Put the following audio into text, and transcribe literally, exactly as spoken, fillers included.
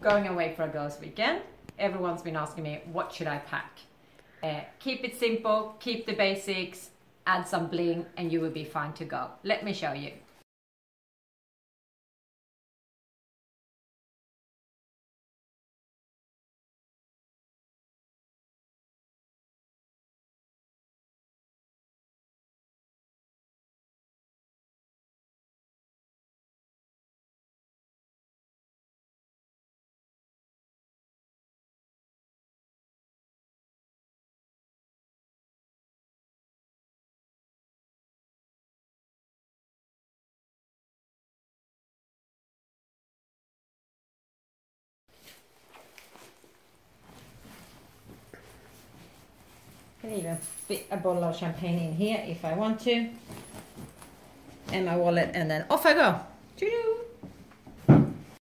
going away for a girls' weekend. Everyone's been asking me, what should I pack? Uh, keep it simple, keep the basics, add some bling, and you will be fine to go. Let me show you. I can even fit a bottle of champagne in here if I want to. And my wallet, and then off I go. Choo-choo.